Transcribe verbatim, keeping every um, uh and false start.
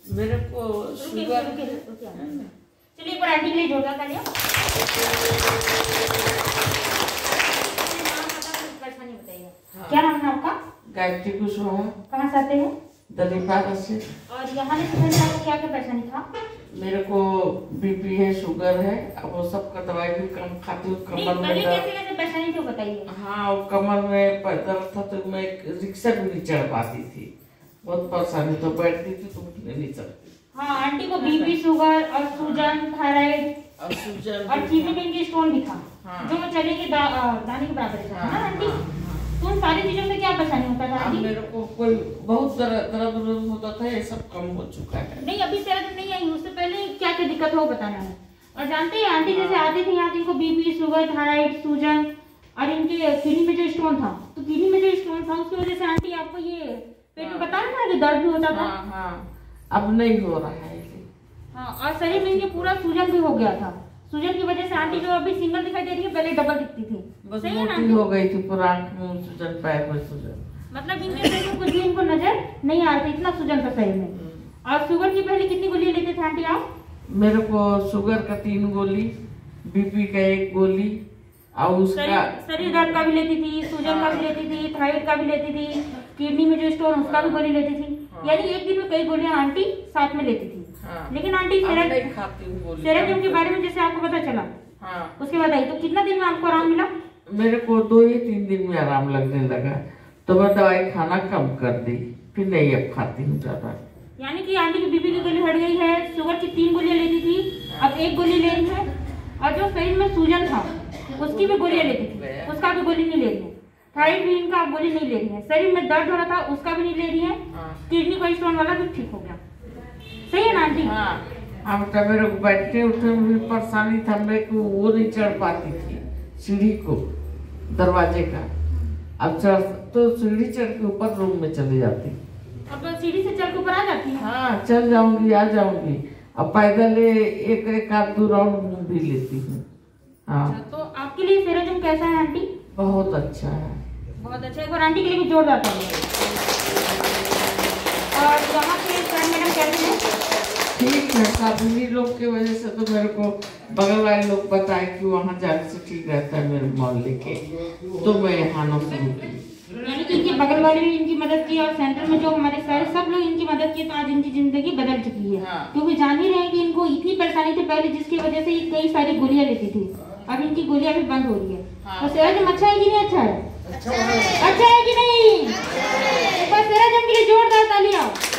मेरे को शुगर। चलिए एक बार आंटी के लिए जोड़ा कर लिया। परेशानी बताइए। हाँ। क्या नाम है आपका? गायत्री कुशवाहा। कहाँ से आते हैं? दलीपारा से। और यहाँ से आपको क्या क्या परेशानी था? मेरे को बीपी है, शुगर है, अब वो सब का दवाई भी कम खाती हूँ। कमर में कैसे कैसे परेशानी थी बताइए। हाँ, कमर में दर्द था तो मैं रिक्शा भी नहीं चढ़ पाती थी, बहुत परेशानी, तो बैठती थी तो उठने नहीं सकती। हाँ, आंटी को बीपी, शुगर और सूजन, थायराइड और सूजन और किडनी में इनकी स्टोन भी था। हाँ। जो चने के दा, दाने के बराबर था। हाँ, आंटी तो उन सारी चीजों में क्या परेशानी होता था आंटी? मेरे को कोई बहुत दर्द दर्द होता था, ये सब कम हो चुका है। नहीं, अभी दर्द नहीं आई, उससे पहले क्या क्या दिक्कत हो बताना है। और जानते हैं आंटी जैसे आती थी यहाँ इनको बीपी, शुगर, थायराइड, सूजन और इनके किडनी में जो स्टोन था, तो किडनी में जो स्टोन था उसकी वजह से आंटी आपको ये पेट में बता रहा था कि दर्द भी होता था। हाँ, हाँ, अब नहीं हो रहा है। हाँ, और शरीर में इनके पूरा सूजन भी हो गया था। सूजन की वजह से आंटी जो अभी सिंगल दिखाई दे रही है, पहले डबल दिखती थी। बस मोटी हो गई थी, पूरा आंख में सूजन, पैर में सूजन, मतलब इनके शरीर में कुछ भी इनको नजर नहीं आ रही, इतना सूजन था शरीर में। और शुगर की पहले कितनी गोली लेते थे आंटी आप? मेरे को शुगर का तीन गोली, बीपी का एक गोली, और उसका शरीर दर्द का भी लेती थी, सूजन का भी लेती थी, थायराइड का भी लेती थी, किडनी में जो स्टोन उसका भी गोली लेती थी। यानी एक दिन में कई गोलियां आंटी साथ में लेती थी। हाँ। लेकिन आंटी सेरेजम के बारे में जैसे आपको पता चला, हाँ। उसके बाद आई तो कितना दिन में आपको आराम मिला? मेरे को दो या तीन दिन में आराम लगने लगा, तो मैं दवाई खाना कम कर दी, फिर नहीं अब खाती हूँ ज्यादा। यानी कि आंटी की बीपी की गोली हट गई है, शुगर की तीन गोलियां लेती थी, अब एक गोली ले रही है, और जो शरीर में सूजन था उसकी भी गोलियां लेती थी, उसका भी गोली नहीं ले रही है। थायराइड भी इनका गोली नहीं ले रही है, शरीर में दर्द हो रहा था उसका भी नहीं ले रही है, किडनी का स्टोन वाला भी ठीक हो गया। सही है ना आंटी? हाँ। अब तो मेरे को बैठने उठने में भी परेशानी था, मेरे को वो नहीं चढ़ पाती थी सीढ़ी को, दरवाजे का। अब चढ़ तो सीढ़ी चढ़ के ऊपर रूम में चली जाती। अब सीढ़ी से चढ़ के ऊपर आ जाती है? हाँ, चल जाऊंगी, आ जाऊंगी। अब पैदल एक एक आध दो राउंड भी लेती हूँ। हाँ। तो आपके लिए सेरेजम कैसा है आंटी? बहुत अच्छा है, बहुत अच्छा। एक बार आंटी के लिए भी जोड़ जाता है। और यहाँ के फ्रेंड मैडम कैसे हैं? ठीक है, साधुनी लोग की वजह से तो मेरे को बगल वाले लोग बताए कि वहाँ जाने से ठीक रहता है मेरे मोहल्ले के, तो मैं यहाँ न शुरू की। यानी कि इनके बगल वाले भी इनकी मदद की, और सेंटर में जो हमारे सारे सब लोग इनकी मदद की, तो आज इनकी जिंदगी बदल चुकी है। हाँ। क्योंकि जान ही रहे हैं कि इनको इतनी परेशानी थी पहले, जिसकी वजह से ये कई सारी गोलियां लेती थी, अब इनकी गोलियां भी बंद हो रही है। हाँ। तो सेरेजम अच्छा है कि नहीं? अच्छा है, अच्छा है, अच्छा है कि नहीं? एक बार सेरेजम के लिए जोरदार तालियां।